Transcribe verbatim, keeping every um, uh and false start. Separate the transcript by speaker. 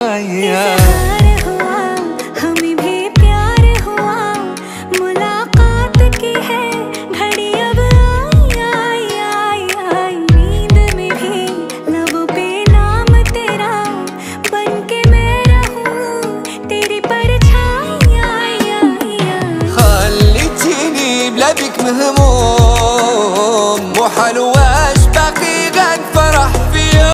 Speaker 1: हुआ हमें भी प्यार हुआ, मुलाकात की है घड़ी अब आई आई आई आई। नींद में भी लबों पे नाम तेरा, बन के मैं रहूं तेरी परछाई आई आई आई।
Speaker 2: خليتيني بلا بيك مهموم